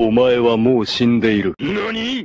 お前はもう死んでいる。何？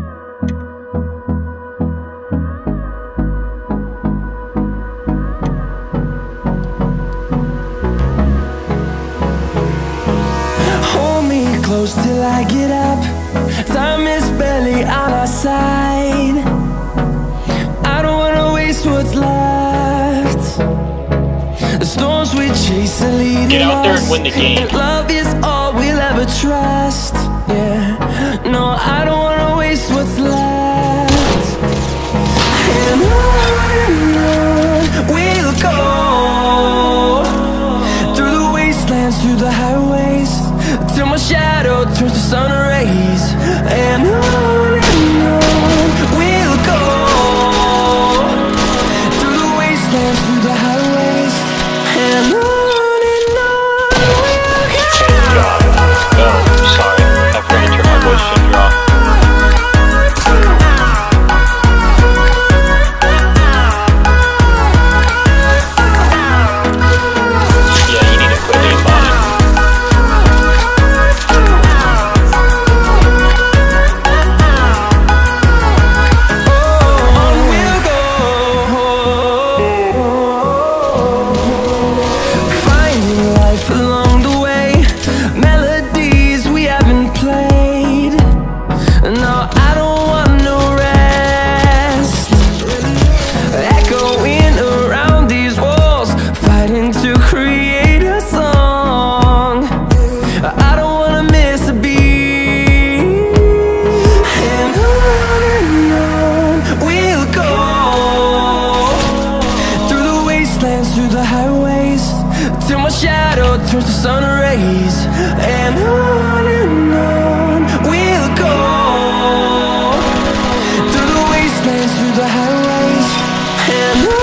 Close till I get up. Time is barely on our side. I don't wanna waste what's left. The storms we chase are leading Get out there us, and win the game. and love is all we'll ever trust. Yeah, no, I don't wanna waste what's left. And on we'll go, through the wastelands, through the highways, till my shadow turns to sun rays. And on we'll go, through the wastelands, through the highways, and on we'll go. Oh, sorry, I forgot to turn my voice changer off. Yeah, you need to quit it, Bonnie. Till my shadow turns to sun rays. And on we'll go, through the wastelands, through the highways, and on we'll go.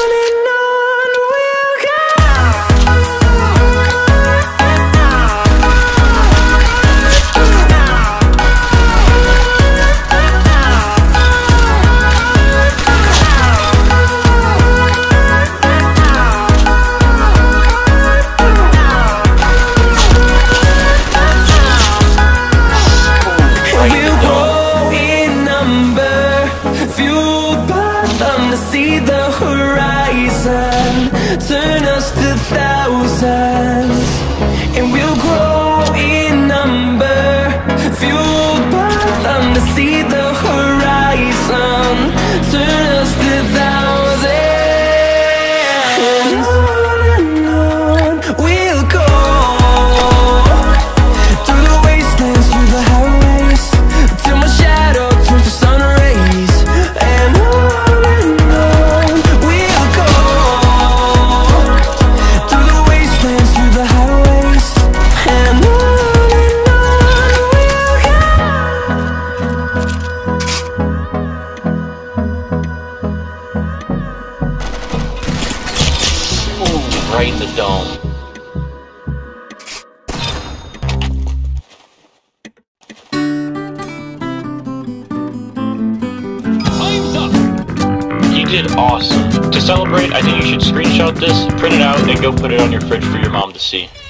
See the horizon turn us to thousands, and we'll grow in number, fueled by them to see the horizon turn us to thousands. And on we'll go, through the wastelands, through the highways, till my shadow turns to sun rays. And right in the dome. Time's up! You did awesome. To celebrate, I think you should screenshot this, print it out, and go put it on your fridge for your mom to see.